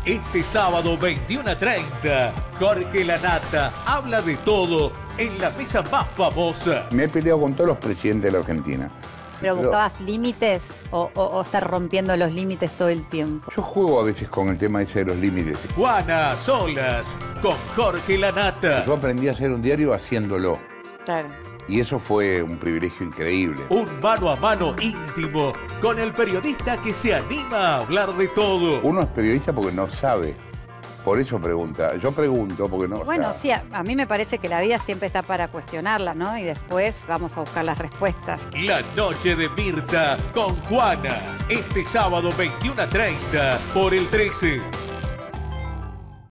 Este sábado 21:30, Jorge Lanata habla de todo en la mesa más famosa. Me he peleado con todos los presidentes de la Argentina. ¿Pero buscabas límites o estar rompiendo los límites todo el tiempo? Yo juego a veces con el tema ese de los límites. Juana Solas con Jorge Lanata. Yo aprendí a hacer un diario haciéndolo. Claro. Y eso fue un privilegio increíble. Un mano a mano íntimo con el periodista que se anima a hablar de todo. Uno es periodista porque no sabe. Por eso pregunta. Yo pregunto porque no Bueno, sabe. sí, a mí me parece que la vida siempre está para cuestionarla, ¿no? Y después vamos a buscar las respuestas. La noche de Mirta con Juana. Este sábado 21:30 por el 13.